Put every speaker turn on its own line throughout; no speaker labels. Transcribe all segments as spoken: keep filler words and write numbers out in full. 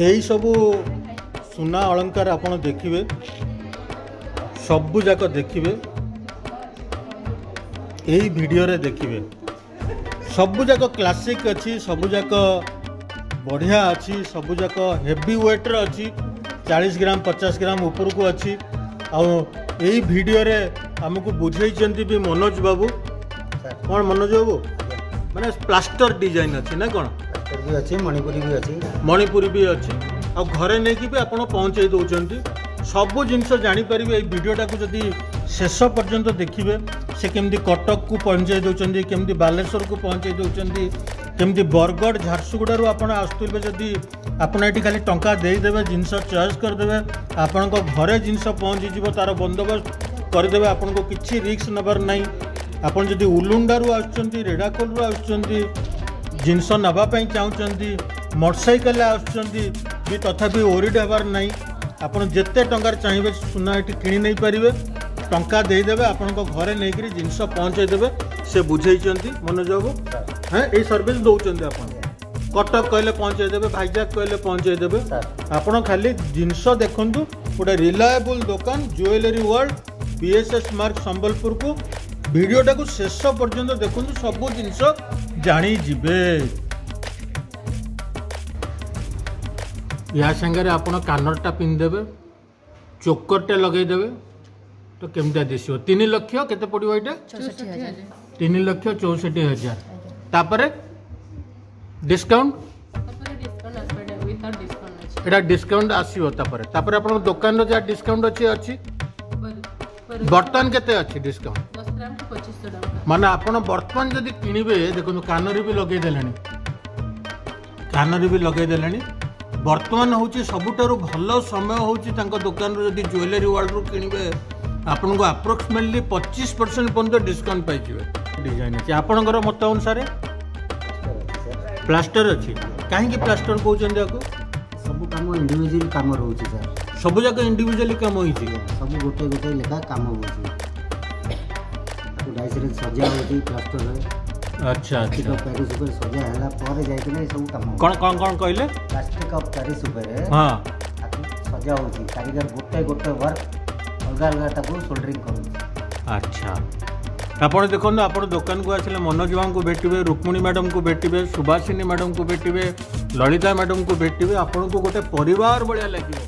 यही सबू सुना अलंकार आपण देखिए सबू जाक देखिए यही वीडियो रे देखिए सबू जाक क्लासिक अच्छी सबू जाक बढ़िया अच्छी सबू जाक हेवी वेट रे अच्छी चालीस ग्राम पचास ग्राम ऊपर को अच्छी आई वीडियो रे हमको बुझे भी मनोज बाबू कौन मनोज बाबू माने प्लास्टर डिजाइन अच्छी ना कौन
भी अच्छी मणिपुरी भी अच्छी
मणिपुरी भी अच्छी आ घरे नहीं कि भी आपण पहुँचे दौरान सबू जिनस जापर भिडटा को जदि शेष पर्यंत देखिए से केमती कटक को पहुँचे दौरान केमती बालेश्वर को पहुँचे दौरान केमती बरगढ़ झारसुगुड़ू आप आसुवे जदि आपड़ ये खाली टंका देदेवे जिनस चॉइस करदे आपण घरे जिनस पहुँची तार बंदोबस्त करदे आपन को किसी रिस्क नबार नहीं आपन जदि उलुंडारू आसुचंती रेडाकोलू आसुचंती जिनस नापी चाहते मोटरसाइकेल आसुचंती भी तथापि ओरिड हबार नहीं आपन जिते टंकार चाहिए सुना ये कि नहीं पारे टंका देदेवे आपण घरे नहीं जिनस पहुँचे देवे से बुझे मनोज बाबू हाँ ये सर्विस दौरान आप कटक कहले पहुँचे देवे भाईजाक कहले पहुँचे देवे आपड़ खाली जिनस देखु गोटे रिलायबल दुकान jewellery world BSS mark Sambalpur को वीडियोटा को शेष पर्यंत देखु सबू जिनस जानी जिबे या संगे आपन कानरटा पिंधदेवे चोकरटे लगेदेवे तो केमता दिशो तीन लक्ष केते पड़ो ये तीन लक्ष चौसठ हजार तापर डिस्काउंट एटा डिस्काउंट आसीबो तापर तापर आपन दुकान रो जा डिस्काउंट अछि अछि बर्तमान केते अछि डिस्काउंट माने आपन बर्तमान जदि किनिबे देखो कानरी भी लगे देलानी कानरी भी लगे देलानी बर्तमान होची सबुठारु भलो समय होची तांको दुकान रो जदि ज्वेलरी वर्ल्ड रो किनिबे आपन को अप्रोक्सीमेटली पच्चीस परसेंट पर्यंत डिस्काउंट पाई जिवे डिजाइन अछि आपन घर मत अनुसार प्लास्टर अच्छी कहीं प्लास्टर कहते आपको
सब कम इंडिविजुअल कम रोचे सर
सब जाक इंडिविजुअली कम होइछि
सब गोटे गोटे लेखा काम होछि डाइस रे सजा होछि प्लास्टर रे
अच्छा
प्लास्टिक ऑफ पेरिस ऊपर सजा हला पर जाय कि सब काम
कोन कोन कोन कहले
प्लास्टिक ऑफ पेरिस ऊपर
हां
सजा होछि कारीगर गोटे गोटे वर्क अलग अलग ताको सोल्डरिंग करू
अच्छा आपण देखो आप दुकान को आसिले मनोज बाबू को भेटे रुक्मणी मैडम को भेटे सुभाषिनी मैडम को भेटे ललिता मैडम को भेटे आपन को गोटे परिवार बढ़िया लगे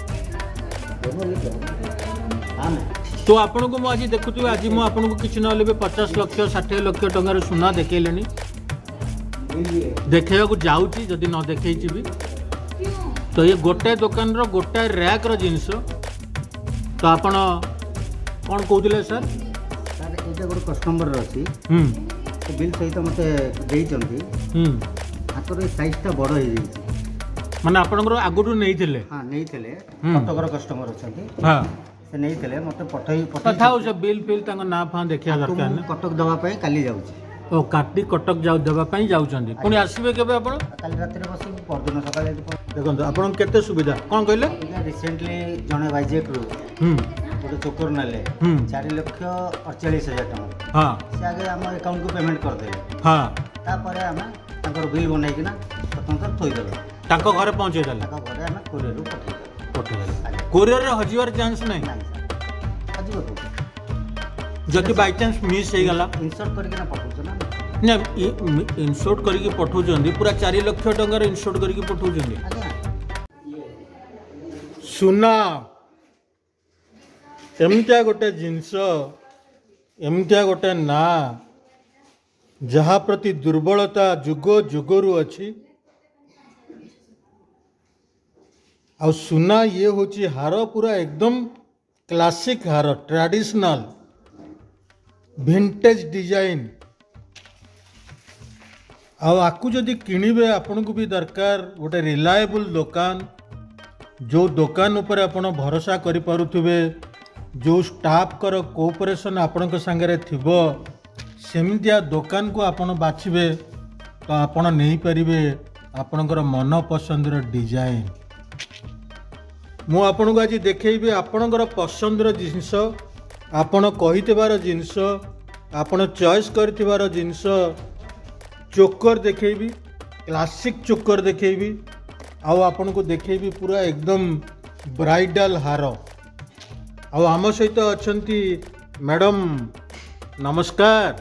तो आपन को आज देखुए आज मुझे आपन को किसी ना पचास लक्ष षाठी लक्ष टंकार सुना देखले देखा जाऊँगी जदि न देखे भी तो ये गोटे दुकान रो गोटे रैक रो जिनस तो आपन कौन कहते सर
ये गोटे कस्टमर अच्छी बिल सहित मत हाथ साइजटा बड़ हो
माने आपनकर आगुरु नहीं थिले
हां नहीं थिले कटकर कस्टमर अछंती हां से नहीं थिले मते पठई
पठई थाउ से बिल फिल तांग ना फा देखिया दरकार ना
कटक दवा पई काली जाउची
ओ काटी कटक जाउ देबा पई जाउचंदी पुनी आसीबे केबे आपण
काली रात रे बसी परदिन सकाळे
देखंतु आपण केते सुविधा कोन कहले
रिसेंटली जने बाइजेक रो हम गोटे चोकर नाले चार लक्ष अड़चाश हजार टका हाँ से आगे आम अकाउंट को पेमेंट करदे
हाँ
तापर आम तांकर बिल बनैकिना स्वतंत्र थोइदेलु
तांको घरे पहुंचे देला
तांको घरे आम कोरियर रो पठै
पठै कोरियर रे हजिवार चांस नहीं
हजिबो तो
जदि बाय चांस मिस हे गला
इंसर्ट करके ना पठौ ना
ना इंसर्ट करके पठौ जंदी पूरा चार लाख टका रे इंसर्ट करके पठौ जंदी सुना एमतिया गोटे जिनस एमतिया गोटे ना जहा प्रति दुर्बलता जुग जुगरु अच्छी आ सुना ये होची हार पूरा एकदम क्लासिक हार ट्रेडिशनल विंटेज डिजाइन आपको जदि किणवे आपन को भी दरकार गोटे रिलायबल दुकान जो दुकान उपर आपण भरोसा करि पारुथिबे जो स्टाफ कर कोऑपरेशन आपण संगे थिबो सेमितिया दुकान को आपण बाछिबे तो आपण नहीं पारिबे आपणकर मन पसंदर डिजाइन मु आपन को आज देखैबे आपणकर पसंदर जिनस आपण कहितबार जिनस आपण चॉइस करथिबार जिनस चोकर देखैबी क्लासिक चोकर देखैबी आउ आपन को देखेबी पूरा एकदम ब्राइडल हार। आउ आम सहित अछंती मैडम नमस्कार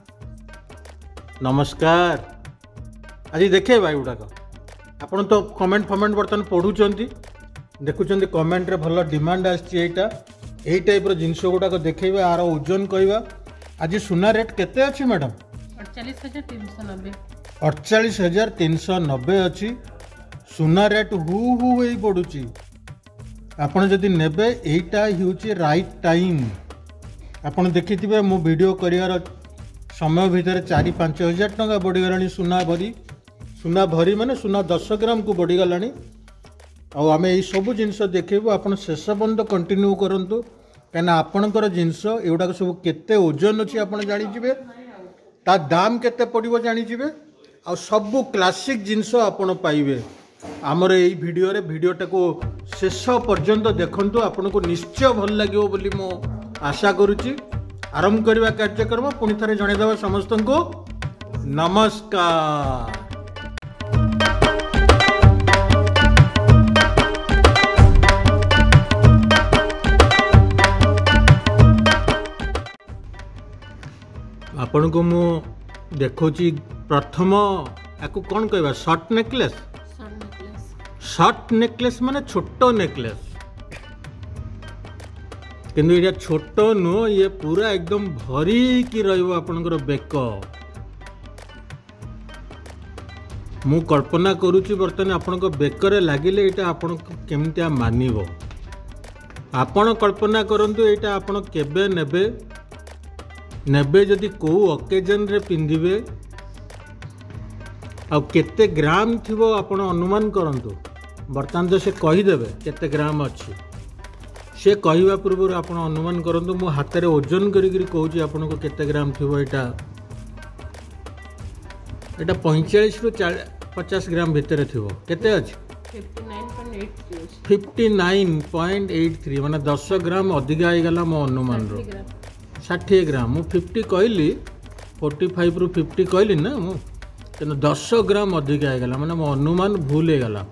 नमस्कार। आज देखे भाई गुड़ाक आपन तो कमेंट फमेंट बर्तमान पढ़ुचंती देखुचंती कमेंट रे भल डिमांड आछि एटा एई टाइप रो जिंस गुड़ाक देखेबे आर ओजन कहबा। आज सुना रेट केते अछि मैडम?
अड़तालीस हजार तीन सौ नब्बे
अड़तालीस हजार तीन सौ नब्बे अच्छी सुना रेट हु हु होई पड़ुची। आपन जदि नेबे एटा हिउची राइट टाइम। आपन देखिथिबे मो वीडियो करियर समय भितर चार पाँच हजार टंका बढ़ी गलानी सुना भरी सुना भरी माने सुना दस ग्राम को बढ़ी गलानी। आ आमे एई सब जिंस देखिबो आपन शेष पर्यंत कंटिन्यू करंतु कहना आपनकर जिंस एउडा सब केते ओजन अछि आपन जानि जिवे ता दाम केते पड़िबो जानि जिवे आ सब क्लासिक जिंस आपन पाइबे आमर एई वीडियो रे वीडियोटा को शेष पर्यंत देखंतु आपन को निश्चय भल लागिवो बोली मो आशा करूची। आरंभ करबा कार्यक्रम पुनि थरे जणे देबा समस्त को नमस्कार। आपन को मु देखौची प्रथम याकू कौन कहबा शॉर्ट नेकलेस शॉर्ट नेकलेस माने छोटो नेकलेस किंतु ये छोटो नु ये पूरा एकदम भरी की रहिबो आपनकर बेक। मु कल्पना करूची बर्तमान आपनको बेकरे लागिले एटा आपन केमतिया मानिबो। आपन कल्पना करंतु एटा आपन केबे नेबे नेबे जदि को ओकेजन रे पिंधिबे आ केते ग्राम थिबो आपण अनुमान करंतु। बर्तमान तो से कहीदेवे केते ग्राम अच्छी से कहवा पूर्व आपण अनुमान करंतु। मो हाथ रे ओजन करी करी कहूची आपण को केते ग्राम थिबो। एटा एटा पैंतालीस रु पचास ग्राम भितर थिबो। केते अछि उनसठ पॉइंट तिरासी माने दस ग्राम अधिक आइ गला मो अनुमान रो साठ ग्राम मु पचास कहली पैंतालीस रु पचास कहली ना मु तेना दस ग्राम अधिक आईगला माने मो अनुमान भूल हो गला।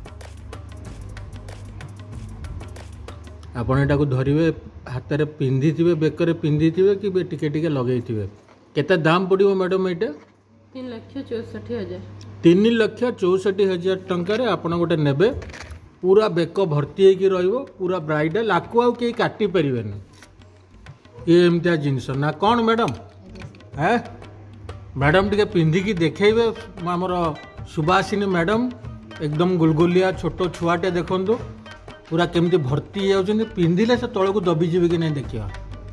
आपण एटा को धरिवे हाथ रे पिंधि थिबे बेकरे पिंधि थिबे कि बे टिके टिके लगेई थिबे। केते दाम पड़िबो मैडम एटा?
तीन लाख चौसठ हजार
तीन लाख चौसठ हजार टंका रे आपण गोटे नेबे पूरा बेक भर्ती होगी रहिबो पूरा ब्राइडल आकु आउ के काटी परिबेनी ये एमतिया जिनस ना कौन मैडम है मैडम टिके पिंधिकी देखेबे हमर सुभाषिनी मैडम एकदम गुलगुलिया छोटो छुआटे देखंतु पूरा केमती भर्ती जाउछन पिंधिले से तळ को दबी जीवे कि नहीं देखिया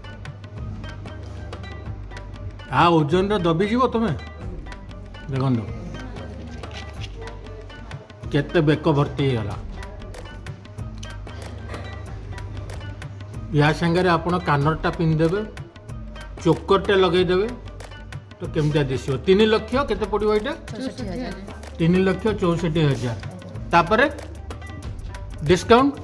आ ओजन रे दबी जीवो तमे देखंतु केते बेक भर्ती होला। या संगे आपण कानरटा पिंधिदेवे चोकरटे लगेदेवे तो केमतिया दिसियो। तीन लक्ष केते पड़िबो एटा? तीन लक्ष चौसठ हजार तापरे डिस्काउंट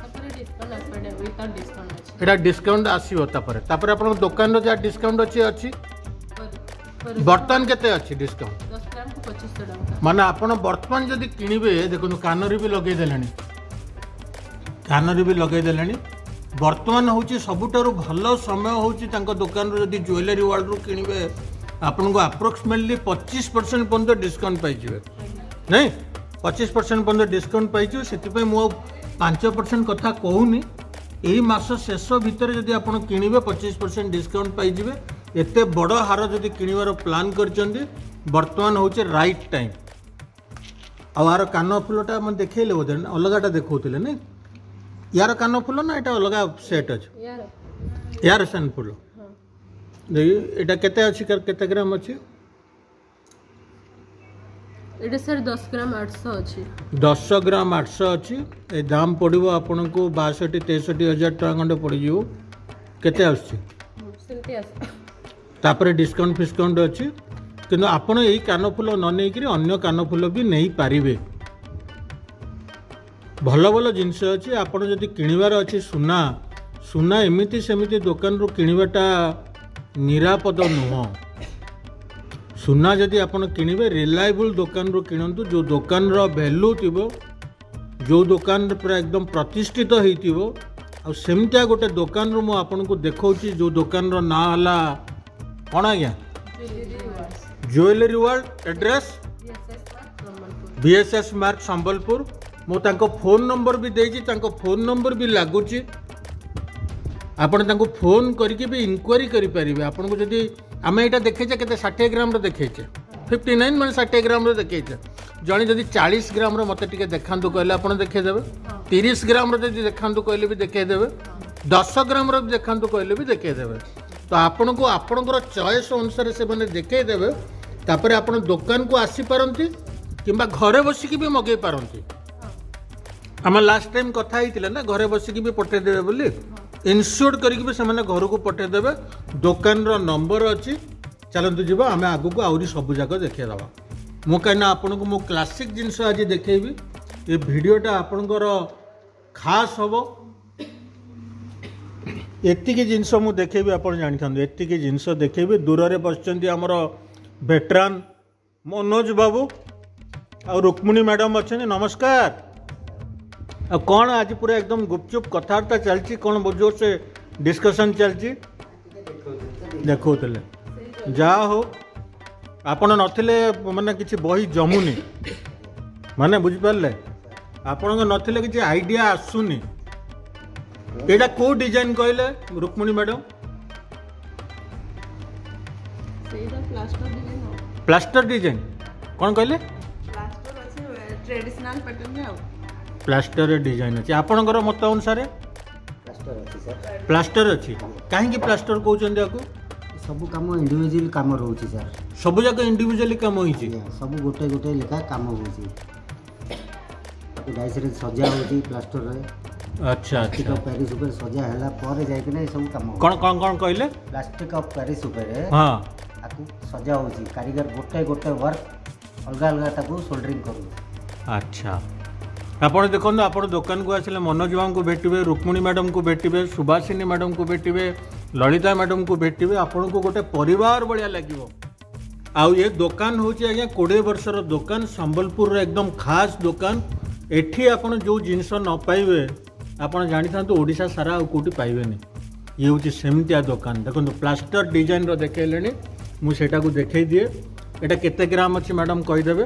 एटा डिस्काउंट आसीबो तापरे तापरे आपण दुकान रो जा डिस्काउंट अछि अछि बर्तमान केते अछि डिस्काउंट
दस ग्राम को पच्चीस सौ टका
माने आपण वर्तमान जदि किनिबे देखो कानरी भी लगे देलानी कानरी भी लगे देलानी वर्तमान होची सबुठारु भल समय होची तांको दुकान रो जदि ज्वेलरी वर्ल्ड रो किनिबे आपन को अप्रोक्सीमेटली पच्चीस परसेंट पर्यंत डिस्काउंट पाइजिबे नहीं पच्चीस परसेंट पर्यंत डिस्काउंट पाइजिबे सेति मु पाँच परसेंट कथा कहूनी यही मास शेष भितर जदि आपन किनिबे पच्चीस परसेंट डिस्काउंट पाइजिबे। एते बड़ हार जदि किनिबार प्लान करचंदी वर्तमान होचे राइट टाइम। आर कान फुलटा मैं देखले बोधे अलगाटा देखौथिले ने यार कान फुल ना एटा अलगा सेट अछि यार यार सन फुल देखि एटा केते अछि केते ग्राम अछि?
एटा सर दस ग्राम आठ सौ अछि
दस ग्राम आठ सौ अछि। ए दाम पड़िबो आपन को बासठ तिरसठ हजार टका खंडे पड़ जिवो केते आछि
सेंती आछि
तापरे डिस्काउंट फिस्काउंट अछि किंतु आपण एही कान फुल न नै करी अन्य कान फुल भी नै पारिबे। भल भल जिनस अछि आपण जदि किनिबार अछि सुना सुना एमिति सेमिति दुकान रो किनिबाटा निरापद नुह। सुना जदि आपण किनिबे रिलायबल दुकान रो किनंतु जो दुकान रो वैल्यू थिबो जो दुकान पूरा एकदम प्रतिष्ठित होइतिबो आ सेमतिया गोटे दुकान रो मु आपन को देखौची जो दुकान रो ना हला कोन आज्ञा jewellery world address BSS mark Sambalpur मु तांको फोन नंबर भी देछि तांको फोन नंबर भी लागुची आपण तांको फोन करके भी इंक्वायरी करि परिबे आपन को जदी आमे एटा देखेछे केते साठ ग्राम रो देखेछे फिफ्टी नाइन माने साठ ग्राम रो देखेछे जणी जदी चालीस ग्राम रो मते टिके देखांतु कहले आपण देखे देबे तीस ग्राम रो जदी देखांतु कहले भी देखे देबे दस ग्राम रो देखांतु कहले भी देखे देबे तो आपण को आपनकर चॉइस अनुसार से माने देखे देबे तापर आपण दुकान को आसी पारंती किंबा घरे बसिकी भी मगे पारंती आम लास्ट टाइम कथा होइतिला ना घरे बसिकी भी पठे देबे बोली इनश्योर करके भी से घर को पठे देबे दुकान रो नंबर अच्छी चलतु जीव आम आगू को आहरी सब जाक देखा मु कहीं आपन को मो क्लासिक जिनस आज देखेबी ये वीडियोटा आपनकर खास हम एतिकी जिनस मु देखेबी आप जानी था एतिकी जिनस देखेबी दूर रे बसचंती हमर वेटरान मनोज बाबू आ रुक्मिणी मैडम अच्छा नमस्कार आ कौन आज पूरा एकदम गुपचुप कथबार्ता चलती कौन जोर से डिस्कशन चलती देखो जा हो आपण नथिले माने किछि बही जमुनी माने बुझि पारले आपण नथिले किछि आइडिया आसुनी एटा को डिजाइन कहले रुक्मिणी मैडम
ସେଇଟା ପ୍ଲାଷ୍ଟର ଡିଜାଇନ ଆଉ
प्लास्टर डिजाइन कौन कहले
ପ୍ଲାଷ୍ଟର ଅଛି ଟ୍ରେଡିଶନାଲ ପ୍ୟାଟର୍ନ ଆଉ
प्लास्टर डिजाइन अच्छे आपणकर मत अनुसार
ପ୍ଲାଷ୍ଟର ଅଛି ସାର୍
प्लास्टर अच्छी कहीं प्लास्टर कहते आपको
ସବୁ କାମ ଇଣ୍ଡିଭିଜୁଆଲ କାମ ରହୁଛି ସାର୍
सब जाक इंडिविजुअली कम होई
ସବୁ ଗୋଟେ ଗୋଟେ ଲେଖା କାମ ହଉଛି ଡାଇସରେ ସଜା ହଉଛି ପ୍ଲାଷ୍ଟରରେ
अच्छा
ପ୍ଲାଷ୍ଟିକ ଅଫ୍ ପ୍ୟାରିସ୍ ଉପରେ ସଜା ହେଲା ପରେ ଯାଇକିନା ଏ ସବୁ କାମ
कौन कौन कौन कहले
ପ୍ଲାଷ୍ଟିକ ଅଫ୍ ପ୍ୟାରିସ୍ ଉପରେ
हाँ
ଆକୁ ସଜା ହଉଛି କାରିଗର ଗୋଟେ ଗୋଟେ ୱାର୍କ ଅଲଗା ଅଲଗା ତାକୁ सोल्डरिंग କରୁଛି
अच्छा ଆପଣ ଦେଖନ୍ତୁ ଆପଣ ଦୋକାନକୁ ଆସିଲେ ମନୋଜ ବାବୁଙ୍କୁ ଭେଟିବେ ରୁକ୍ମିଣୀ ମ୍ୟାଡ଼ାମକୁ ଭେଟିବେ ସୁଭାଷିନୀ ମ୍ୟାଡ଼ାମକୁ ଭେଟିବେ ଲଳିତା ମ୍ୟାଡ଼ାମକୁ ଭେଟିବେ ଆପଣଙ୍କୁ ଗୋଟେ ପରିବାର ଭଳିଆ ଲାଗିବ ଆଉ ଏ ଦୋକାନ ହେଉଛି ଆଜ୍ଞା କୋଡ଼ିଏ ବର୍ଷର ଦୋକାନ ସମ୍ବଲପୁରର ଏକଦମ ଖାସ୍ ଦୋକାନ ଏଠି ଆପଣ ଯେଉଁ ଜିନିଷ ନ ପାଇବେ ଆପଣ ଜାଣିଥାନ୍ତୁ ଓଡ଼ିଶା ସାରା ଆଉ କେଉଁଠି ପାଇବେନି ଇଏ ହେଉଛି ସେମିତିଆ ଦୋକାନ ଦେଖନ୍ତୁ ପ୍ଲାଷ୍ଟର ଡିଜାଇନର ଦେଖେଇଲେଣି ମୁଁ ସେଇଟାକୁ ଦେଖେଇ ଦିଏ ଏଇଟା କେତେ ଗ୍ରାମ ଅଛି ମ୍ୟାଡ଼ାମ କହିଦେବେ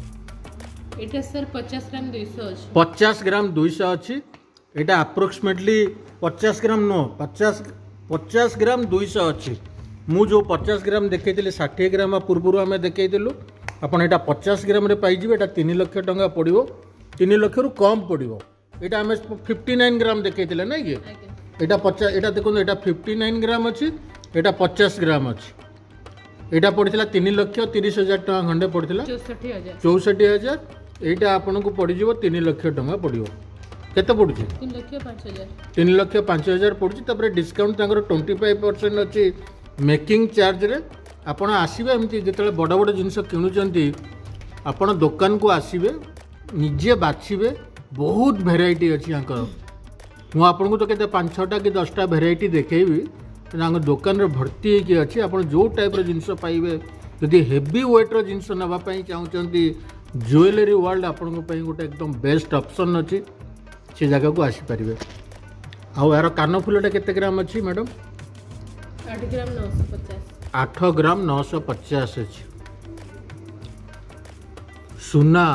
এটা স্যার पचास ग्राम दो सौ ଅଛି
पचास ग्राम दो सौ अच्छी यहाँ अप्रोक्सीमेटली पचास ग्राम नो पचास पचास ग्राम दो सौ अच्छी मु जो पचास ग्राम देखी षाठी ग्राम पूर्व आम देखलु आपड़ यहाँ पचास ग्राम पाइबे यहाँ तीन लक्ष टका पड़ो तीन लक्ष रु कम पड़ो यहाँ आम फिफ्टी नाइन ग्राम देखी ना कि यहाँ पचास यहाँ देखो यहाँ फिफ्टी नाइन ग्राम अच्छी यहाँ पचास ग्राम अच्छी यहाँ पड़ा तीन लक्ष तीस हजार टका खंडे पड़ा
चौसठी हजार
चौसठी हजार এইটা আপনাকে পড়িଯିବ तीन লক্ষ टका পড়িব কেতে পড়ুଛି
तीन लक्ष पाँच हजार
तीन लक्ष पाँच हजार पड़ुଛି तापर डिस्काउंट तांकर पच्चीस परसेंट अछि मेकिंग चार्ज रे आपण आसीबे एमती जेतले बड़ बड़ जिंस किणुचंती आपण दुकान को आसीबे निजे बाछिबे बहुत भेराइटी अछि यांकर मु आपन को तो केते पाँच छटा कि दस टा भेराइटी देखेबी तांकर दुकान रे भर्ती हेकी अछि आपण जो टाइप रो जिंस पाइबे यदि हेवी वेट रो जिंस नबा पई चाहुचंती ज्वेलरी वर्ल्ड आपण गोटे एकदम बेस्ट ऑप्शन अच्छी से जगह को आसीपर आउ यार कान फुलटा केते ग्राम अच्छी मैडम
आठ ग्राम नौ सौ पचास
आठ ग्राम नौ सौ पचास अच्छी सुना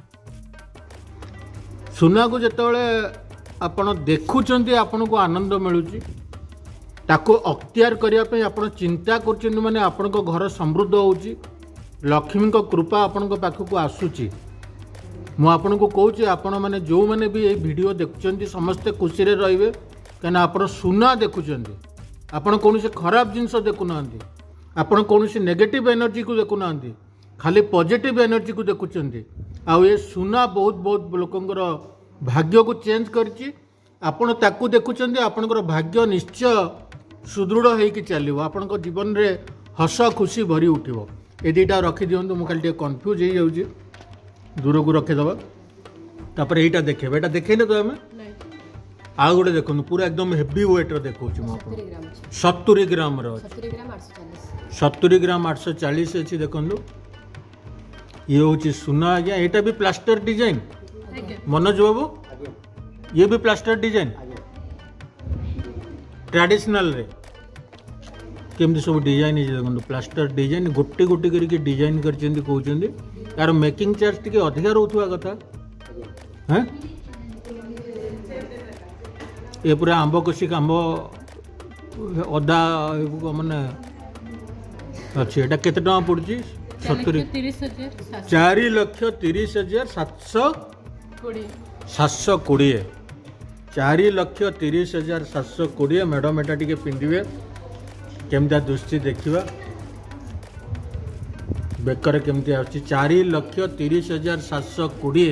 सुना को जिते आपण देखुंत आपण को आनंद मिलूँ ताको अख्तियार करने आप चिंता कर माने आपण घर समृद्ध होची लक्ष्मी कृपा आपण पाखक आसूची मु आपन को कहूँ आपण मैंने जो मैंने भी ये वीडियो देखुं समस्ते खुशी रे कहीं आप सुना देखुं आपण कौन खराब जिनस देखुना आपण कौन नेगेटिव एनर्जी को देखुना खाली पॉजिटिव एनर्जी को देखुं आउ ये सुना बहुत बहुत लोकंर भाग्य को चेंज करछि आपण ताकू देखुं आपणकर भाग्य निश्चय सुदृढ़ होगी चलो आपण जीवन रे हस खुशी भरी उठिबो ए दुटा रखी दिंतु मुझे कन्फ्यूज हो जाऊँ दूर को रखीदे तापर यहाँ देखे यहाँ देखेले तो आम आउ गोटे देखो पूरा एकदम हेवी वेट देखा सत्तरी ग्राम सत्तरी ग्राम आठ सौ चालीस अच्छी देखो ये हूँ सुना आज्ञा यहाँ भी प्लास्टर डिजाइन
ଆଜ୍ଞା
मनोज बाबू
आगे
ये भी प्लास्टर डिजाइन
आगे
ट्रेडिशनल रे केमती सब डिजाइन देखो प्लास्टर डिजाइन गोटे गोटे करके डिजाइन करछन्ती कहउछन्ती यार मेकिंग चार्ज टिके अधिका रहउथवा कथा
आगे
हैं ये पूरा आंब कषिक आंब अदा माने अच्छा एटा केते टका पड़छि सत्तरी
तीस हजार सात
चार लक्ष तीस हजार सातशो
कोड़े
सातशो कोड़े चार लक्ष तीस हजार सातशो कोड़े मैडम एटा टिके पिंधिबे केमता दृष्टि देखिबा बेकर केमती आछि चार लक्ष तीस हजार सातशो कोड़े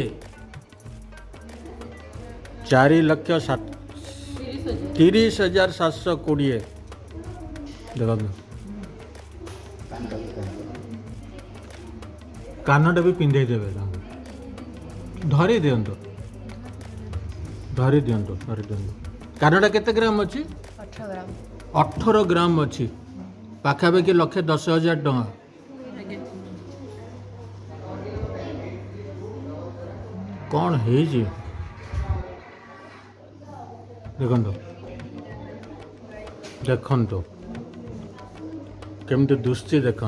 चार लक्ष सात
तीस हजार
तीस हजार सातशो कोड़े देखो
कान का भी
कानटा भी पिंधे देवे धरी दियंतो धरी दियंतो धरी दियंतो कानटा केते ग्राम अछि
अठारह ग्राम
अठारह ग्राम अछि पाखापाखि लक्षे दस हजार टଙ୍କା
आगे
कौन है जी देखो देखो केमती दृष्टि देखो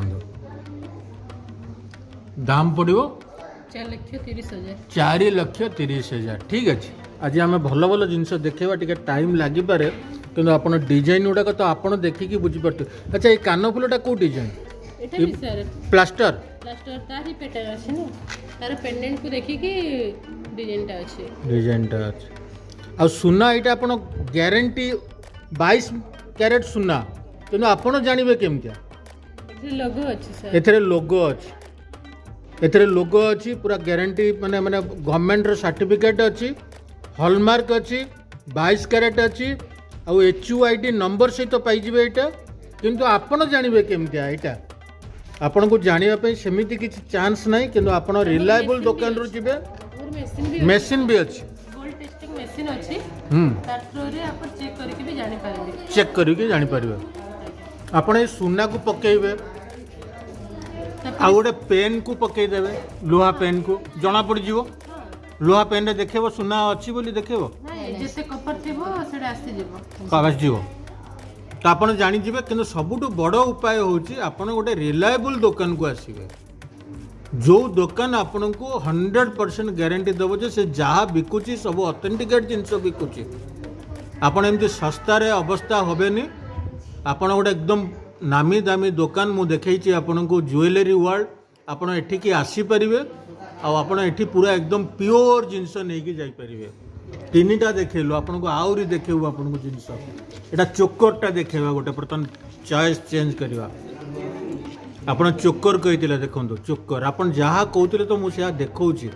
दाम पड़ो
चार लक्ष तीस हजार
चार लक्ष तीस हजार ठीक अच्छे आज आम भल भल जिनस देखा टे टाइम लगिपे कि आप डिजाइन गुड़ाक तो आप देखिकी बुझीपार अच्छा ये कान फुलटा कौ डिजाइन
एटा भी सर
प्लास्टर
प्लास्टर तार ही पैटर्न अछि ना तार पेंडेंट को देखि कि डिजाइन टा अछि
डिजाइनटा अच्छे आ सुना यहाँ आप ग्यारंटी बाईस कैरेट सुना तेणु आपड़ जानवे केमतिया
एथे लोगो अछि सर
एथरे लोगो अच्छी एथरे लोगो अच्छी पूरा ग्यारंटी माने माने गवर्नमेंट रो सर्टिफिकेट अच्छी हॉलमार्क अच्छी बाईस कैरेट अच्छी आउ H U I D number सहित पाइबे यहाँ किंतु आपण जानवे केमतिया यहाँ आपण को जानापी सेमती किसी चांस ना कि आप रिलायबल दुकान रू जी
और मशीन भी
मेसीन भी अच्छी
गोल्ड टेस्टिंग मशीन अछि
हम्म
तार थ्रू रे आप चेक करके भी जानि पारिबे
चेक करके जानीपर आपण ये सुना को पकेबे आ गोटे पेन को पकईदेवे लुहा पेन को जना पड़ जीवो लुहा पेन रे देखेबो सुना अच्छी बोली देखेबो
नाही जेते कपर थिबो सेडा आसी जेबो
कागज जीवो तो आपण जानी जिवे किंतु सबुठु बड़ उपाय होची आपण गोटे रिलायबल दुकान को आसीबे जो दुकान आपण को हंड्रेड परसेंट ग्यारंटी देव जे से जहाँ बिकुची सब ऑथेंटिकेट जिनस बिकुची आपण एमती सस्तार अवस्था होबेनी आपण गोटे एकदम नामी दामी दुकान मु देखी आपन को ज्वेलरी वर्ल्ड आपण एठिकी आसीपारे आपण एठी पूरा एकदम प्योर जिनस नहीं जापरेंगे तीनटा देखलु आपन को आहरी देखेबू आपन को जिनस एटा चोकरटा देखेबा गोटे बर्तन चॉइस चेंज करवा आपण चोकर कहितिले देखंतु चोकर आपण जहाँ कहते तो मुझे देखौछि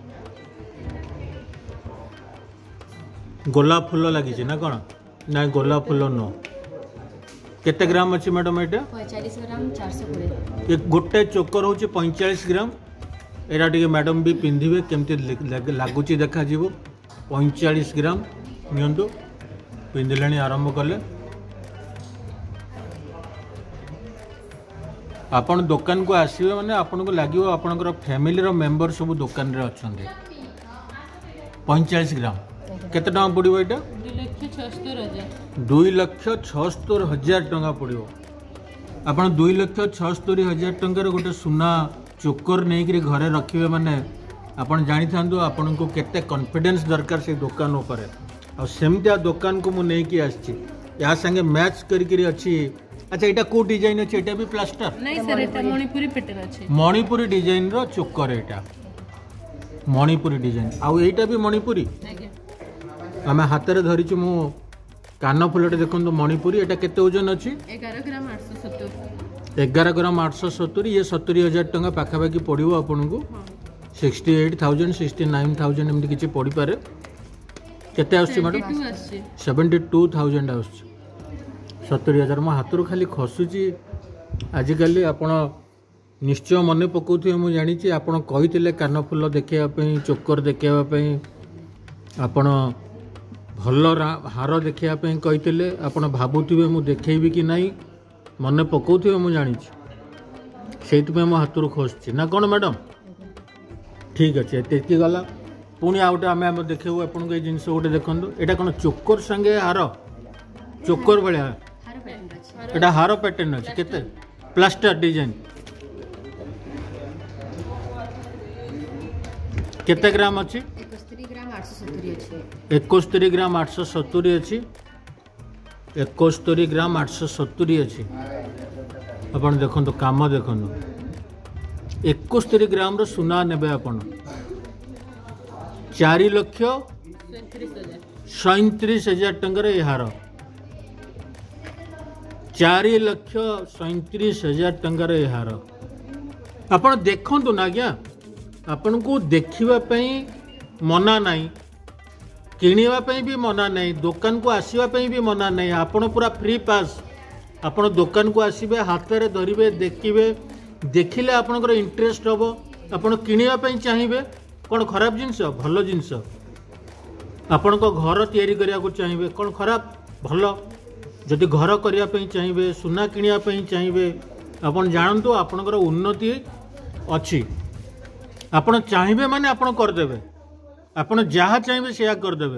गोलाप फूल लगी ना कौन ना गोलाप फूल न केते ग्राम अच्छी मैडम ये
पैंतालीस ग्राम चार सौ कोड़े
ये गोटे चोकर हूँ पैंतालीस ग्राम एरा टे मैडम भी पिंधे केमती लगुच देखा पैंतालीस ग्राम नियंतु पिंधिले आरंभ कले आपण दुकान को आसवे माने आपन को लगे आपणकर फैमिली मेंबर सब दुकान रे अच्छा पैंतालीस ग्राम केते टका पड़ो यहाँ
दुई लक्ष छहत्तर
दुई लक्ष छहत्तर
हजार
हजार टका पड़ो आप दुई लक्ष छहत्तर हजार टंकार गोटे सुना चोकर नहीं करी घरे रखिए माने आपन जानी थांदो आपन को केते कॉन्फिडेंस दरकार से दुकान ऊपर आ सेमतिया दुकान को मु नहीं कि आछि या संगे मैच करी करी अछि अच्छा एटा को डिजाइन अछि एटा भी प्लास्टर
नहीं सर एटा मणिपुरी पैटर्न अछि
मणिपुरी डिजाइन रो चोकर एटा मणिपुरी डिजाइन आउ एटा भी मणिपुरी
आगे
आम हाथ में धरी मु कान फुलटे देखो मणिपुरी एटा केते ओजन अच्छी
ग्यारह ग्राम आठ सौ सत्तर
एगार ग्राम आठ सौ सत्तर ये सत्तरी हजार टका पाखापाखि पड़ो आपन को sixty eight thousand sixty nine thousand एमती किसी पड़ पारे केते आसछि मैडम सेवेंटी टू थाउजेंड आसछि सत्तरी हजार मो हाथ खाली खसुची आजिकल आपण निश्चय मन पकाउथिबे मु जानिछि आपण कहिथिले कान फुल देखिया चोकर देखिया आपण भल हार देखियापी कही आपड़ भावुवे मुझे देखेबी कि नहीं मन पकाउे मुझे जानी से मो हाथ खसुची ना कौन मैडम ठीक अच्छे ये गला पुणी आ गोटे आम देखू आपको ये जिनस गोटे देखो यहाँ कौन चोकर संगे हार चोकर भाया यहाँ हार पैटर्न अच्छे केते प्लास्टर डिजाइन केते ग्राम अच्छी इकस्तरी ग्राम आठ सौ सत्तरी अच्छी इकस्तरी ग्राम आठ सौ सत्तरी अच्छी आप देखो काम देखो इकस्तरी ग्राम रो सुना नेबे आपण चार लक्ष सैंतीस हजार टंकार ये हार चार लक्ष सैंतीस हजार टंकार ये हार आपण देखंतु ना क्या आपण को देखिबा मना नहीं किणवाई भी मना नहीं दुकान को आसवाई भी मना नहीं आपण पूरा फ्री पास आपण दुकान को आसबे हाथ में धरवे देखिए देखिले आपनकर इंटरेस्ट हम आपण किणवाई चाहिए कौन खराब जिनस भल जिनस आपण को घर तैयारी करिया को चाहिए कौन खराब भल जदि घर करने चाहिए सुना किणवाई चाहिए आपण जानतु आपणकर उन्नति अच्छी आपण चाहिए माने आपण करदेबे आपण जहाँ चाहिए से करदेबे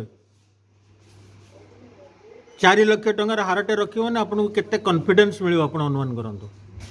चार लक्ष टंकार हारटे रखिए मैंने आपको केते कॉन्फिडेंस मिले आप अनुमान करूँ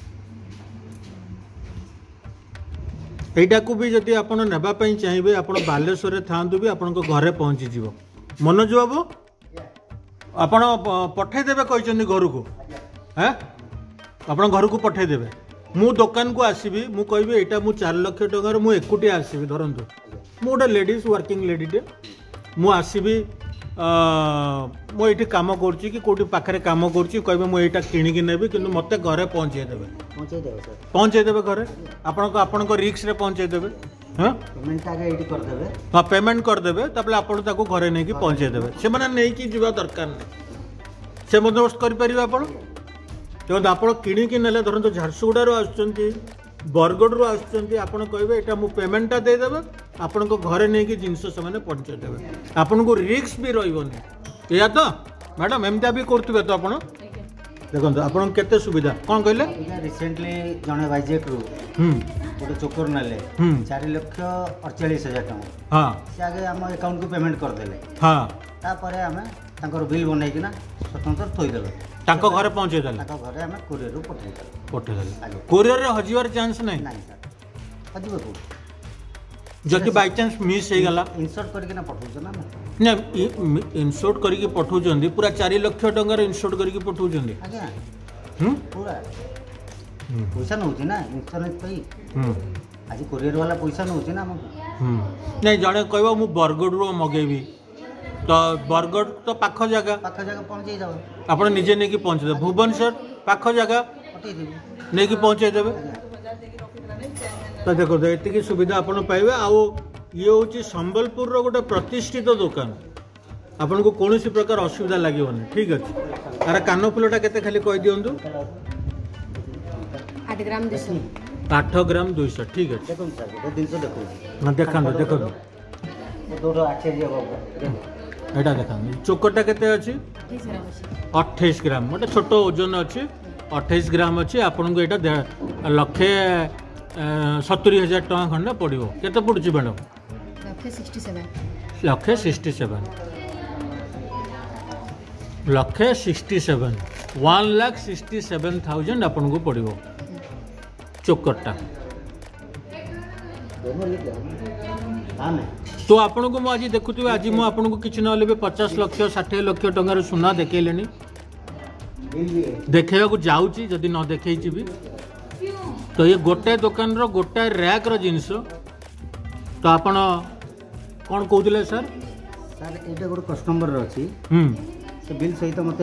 यहीटा भी जदि आप नापी चाहिए आप बालेश्वर था भी आप घरे पहुँची जीव मनोज बाबू आप पठेदेवे कहते घर को है आप घर को पठेदेवे मु दुकान को आसबि मु कहबी एटा मु चार लक्ष टंकार मु एकुटिया आसबि धरंतु मु गोटे लेडीज वर्किंग लेडीटे मु आसबि मु ये कम करुच्ची कि कौटी पाखे कम करुच्ची कहबे मु एटा किणिकी नेबी किंतु मते घरे पहुँचे देबे पहुँचे देबे घरे आपण को आपण को रिक्स रे पहुँचे देबे हां
पेमेंट आगे एडी कर देबे
हां पेमेंट कर देबे तबले आपण ताको घरे नै कि पहुँचे देबे से माने नै कि जीवा दरकार नै से बंदोबस्त करि परिबे आपण देखो आप किणिकी ना धरत झारसुगुड़ार आसुँच बरगढ़ आसुँच आप कहे यहाँ मुझे पेमेंटा देदेवे आपण को घरे नहीं कि जिनस से पहुँचे देवे आपन को रिस्क भी रही या तो मैडम एमती भी करते तो आप देखो आप केते सुविधा कौन कहले
रिसेंटली जड़े वाइजेक रू गोटे चोकर नेले चार लक्ष अड़चाश हजार टका
हाँ
से आगे आम अकाउंट को पेमेंट करदे
हाँ
तापर आम बिल बनईकिना स्वतंत्र थोईदेवे
ताको घरे पहुँचे देले
ताको घरे हम कोरियर रू पठेई
पठेई देले कोरियर रे हजिवार चांस नहीं
नहीं सर हजिबो को
जदि बाय चांस मिस हो गला
इंसर्ट करके ना पठौछ ना
ना इंसर्ट करके पठौछंदी पूरा चार लाख टंका इंसर्ट करके पठौछंदी
आज्ञा
हम
पूरा पैसा नउछि ना इंश्योरेंस पई हम आज कोरियर वाला पैसा नउछि ना हमको
हम नहीं जणे कहबो मु बरगढ़ रो मगेबी तो बरगढ़ तो पाख जगह
पाख जगह पहुंचे जाओ
आपण निजे नहीं कि पहुँचे देवे भुवनेश्वर पाख जगह
पठेई देबे
नहीं कि पहुँचे देवे तो देखो ये सुविधा आपन पाइबे आउ ये हूँ संबलपुर रो गोटे प्रतिष्ठित दुकान आपन को कौन सी प्रकार असुविधा लगे ठीक अच्छे यार कान फुलटा केते खाली कह दिंतु
आठ ग्राम दुई सौ
आठ ग्राम दुई सौ ठीक अच्छे
देखो सर गोटे दिन देखो
हाँ देखा देखो
दोडो आठे जे बाबू
एटा देखा चोकरटा केते अछि अट्ठाईस ग्राम गोटे छोट ओजन अच्छे अट्ठाईस ग्राम अच्छे आपन को यहाँ लक्षे सत्तरी हजार टका खंडे पड़ो केते पड़ुछि मैडम
लक्षे सिक्सटी सेवन
लक्षे सिक्सटी सेवन लक्षे sixty seven one lakh sixty seven thousand आपन को पड़ो चोकरटा तो आपन को आज देखुए आज मुझे आपन को किसी ना पचास लक्ष षाठी लक्ष टंकार सुना देखले देखा जाऊँगी जदि न देखी भी तो ये गोटे दुकान रो गोटे रैक रो जिनस तो आपण कौन कहते सर
सर ये गोटे कस्टमर अच्छी से बिल सहित मत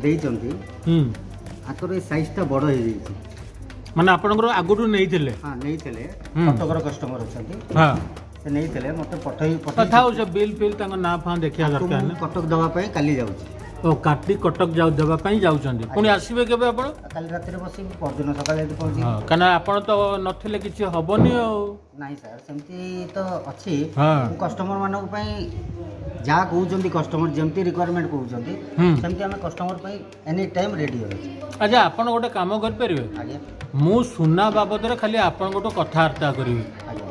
आकर साइजटा बड़ हो
माने आपनकर आगुटू नहीं थिले
हां नहीं थिले कटकर कस्टमर अछंती
हां
से नहीं थिले मते पठई
कथा हो से बिल फिल तांग ना फा देखिया दरकार ने
कटक दवा पई काली जाउची
ओ काटी कटक जाउ देबा पई जाउचंदी पुनी आसीबे केबे आपण
काली रात रे बसी परदिन सकाळे पहुंची
हां कना आपण तो नथिले किछि हबनी ओ
नहीं सर सेमती तो अछि हां कस्टमर मानक पई जा कहउचंदी कस्टमर जेमती रिक्वायरमेंट कहउचंदी सेमती हम कस्टमर पई एनी टाइम रेडी हो
अच्छा आपण गोटे काम कर परिबे
आज्ञा
मु सुना बाबद रे खाली आपण गोटे कथार्ता करिवि
आज्ञा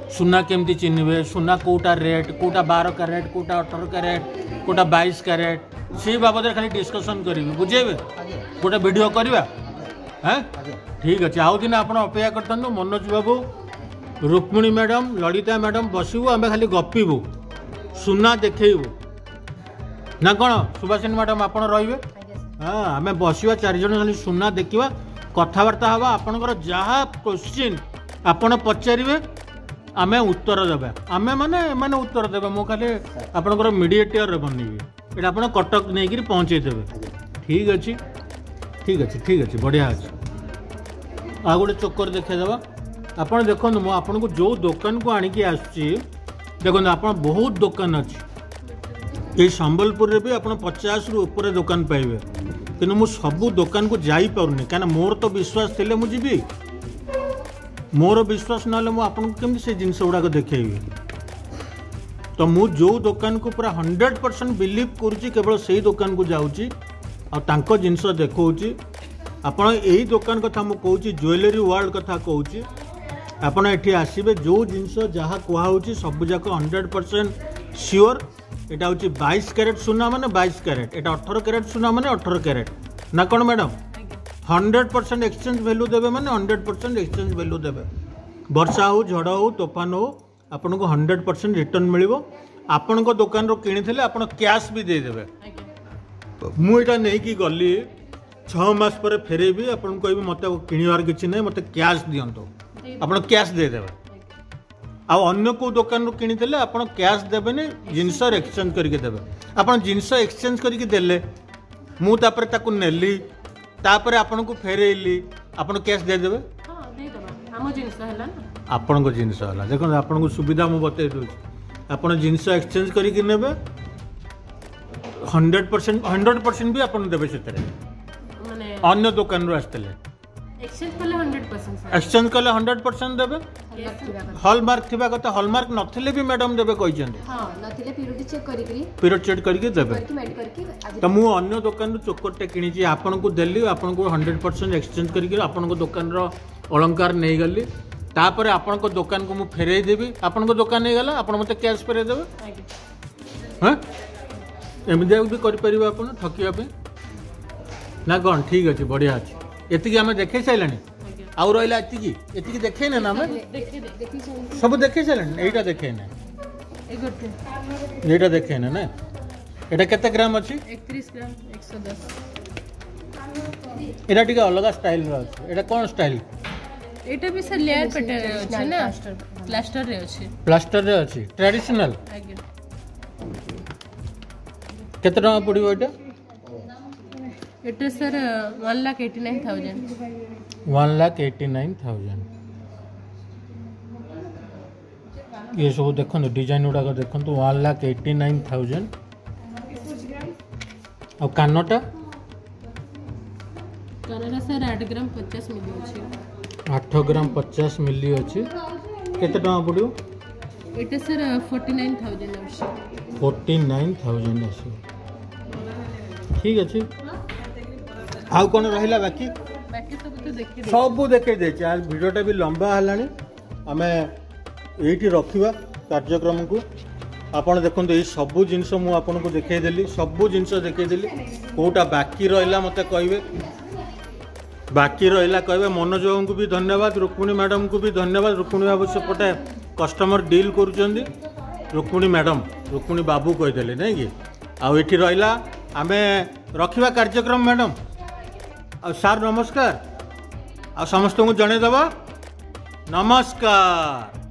सुना केमती चिन्हबे सुना कोटा रेट कोटा बारह कैरेट कोटा अठारह कैरेट कोटा बाईस कैरेट से बाबद खाली डिस्कसन करेंगे बुझेबे गोटे वीडियो करवा हैं ठीक अच्छे आउ दिन आप अपेक्षा करता मनोज बाबू रुक्मिणी मैडम ललिता मैडम बसबू आम खाली गपीबू सुना देखू ना कौन सुभाषिनी मैडम आप रे हाँ आम बसवा चारिज खाली सुना देखा कथबार्ता हवा आपणकर जहाँ क्वेश्चन आपण पचारे आम उत्तर देवा आम मैंने मैंने उत्तर देवा मु खाली आपणकर मीडिएटर बनइबी ये आप कटक नहीं पहुँचे देवे ठीक अच्छे ठीक अच्छे ठीक अच्छे बढ़िया अच्छे आ गोटे चोकर देखेदेवा आप देखो मुझे आपन को जो दुकान को आणिकी आसुची देखो आप बहुत दुकान अच्छी ये संबलपुर रे भी आप पचास रु ऊपर दुकान पाइबे कि मुझ सबू दुकान को जाई पारुनी कहीं मोर तो विश्वास थे मुझे जी मोर विश्वास ना आपको केमती से जिनस गुड़ाक देखी तो मु जो दुकान को पूरा हंड्रेड परसेंट बिलीव करुच्ची केवल से दुकान को जाऊँगी आको जिनस देखी आपड़ यही दुकान कथा मुझे कहूँ ज्वेलरी वर्ल्ड कथा कहूँ आपड़ ये आसबे जो जिनस जहाँ कहुच्छी सबूक हंड्रेड परसेंट सियोर यहाँ हूँ बाईस कैरेट सुना माने बाईस कैरेट यहाँ अठारह कैरेट सुना माने अठारह कैरेट ना कौन madam hundred percent exchange value देवे माने हंड्रेड परसेंट एक्सचेंज वैल्यू देवे वर्षा हो झड़ हो तोफान हो आपन को हंड्रेड परसेंट रिटर्न मिलो आपण को दुकान रो किनी आप कैश भी देदेवे मुझा नहीं कि गली छः मास पर फेरेबी आपन कह मत किणवार किसी ना मत कैश दिंतु आप कैश देदेवे अन्य को दुकान कि आप कैश देवे जिनस एक्सचेंज करके देवे आप जिनस एक्सचेंज करके देले मुझे नेली तापर आपन को फेरेली आपन कैश देदेवे आपण को जिनस है देखो आपन को सुविधा मुझे बतई दूँ आप जिनस एक्सचेंज करके नेबे हंड्रेड परसेंट हंड्रेड परसेंट भी आपन देवे से अन्य दुकान आसते एक्सचेंज कले हंड्रेड परसेंट देवे हॉलमार्क थिबा कथा हॉलमार्क नथिले भी मैडम देवे कहिसेंती हां नथिले पीरियड चेक करिकरी पीरियड चेक करके देवे तो मु अन्य दुकान रो चोकरटे किनी छी आपन को देली आपन को हंड्रेड परसेंट एक्सचेंज करके आपन को दुकान रो अलंकार नहीं गली तापर आपन को दुकान को मु फेरे देबी आपन को दुकान नहीं गला आपन मते कैश फेरे देबे हां एमिदिया भी करि परिबा आपन ठकिया पे ना कोन ठीक अछि बढ़िया अछि एतिकी आमे देखे साइलानी आउ रहिला एतिकी एतिकी देखे ना आमे सब देखे साइलानी एटा देखे ना एटा देखे ना ना एटा केते ग्राम अछि इकतीस ग्राम एक सौ दस एटा टिका अलग स्टाइल रो अछि एटा कोन स्टाइल
एटा भी सर लेयर पैटर्न अछि ना प्लास्टर रे अछि
प्लास्टर रे अछि ट्रेडिशनल
आगे
केते टका पड़िबो एटा
एटा sir one lakh eighty nine thousand
one lakh eighty nine thousand ये सब देखो डिजाइन गुड़ाक देखो one lakh eighty nine thousand और कानटा
कानटा सर आठ ग्राम पचास मिली अछि
आठ ग्राम पचास मिली अछि केते टका पड़ियो
एटा सर फोर्टी नाइन थाउजेंड अछि
फोर्टी नाइन थाउजेंड अछि ठीक अछि आउ कौन रहिला बाकी
बाकी सब तो देखि
सब देखे दे आज वीडियोटा भी लंबा हलानी आमे एठी रखिबा कार्यक्रम को आपण देखंतु ए सब जिंस मु आपन को देखे देली सब जिंस देखे देली कोटा बाकी रहिला मते कहबे बाकी रहिला कहबे मनोज बाबू को भी धन्यवाद रुक्मिणी मैडम को भी धन्यवाद रुक्मिणी बाबू से पटे कस्टमर डील करूचंदी रुक्मिणी मैडम रुक्मिणी बाबू कह देले नै कि आ एठी रहिला आमे रखिबा कार्यक्रम मैडम आ सार नमस्कार आ समस्त को जने दबा नमस्कार।